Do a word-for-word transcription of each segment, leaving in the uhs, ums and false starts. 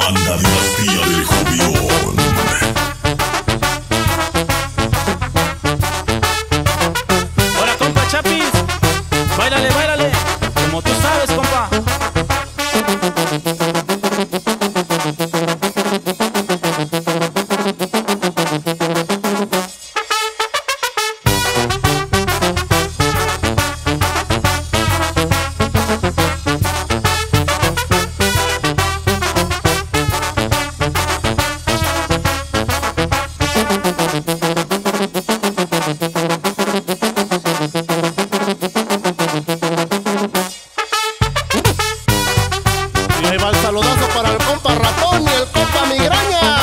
Banda Dinastía del Jovión. Hola, compa Chapis, báilale, báilale, como tú sabes, compa. Y ahí va el saludazo para el compa Ratón y el compa Migraña.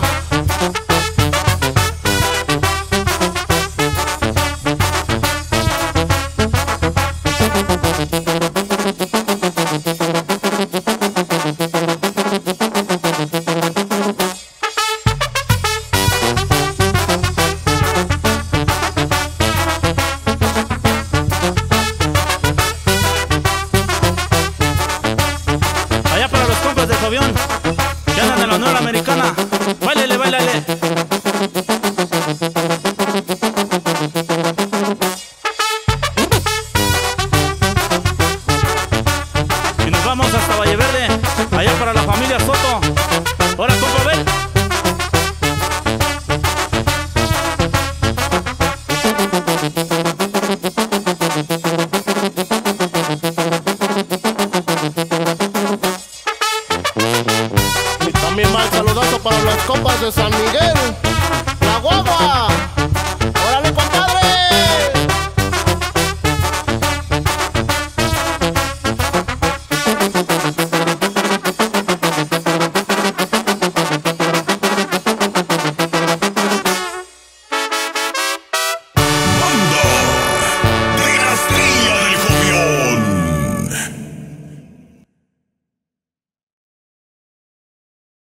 Allá para los compas del Jovión, que andan en la Nueva Americana. Báilale, báilale. Y nos vamos hasta Valle Verde, allá para la familia Soto. Ahora, compa, ven. Y también va el saludazo para los compas de San Miguel, La Guagua.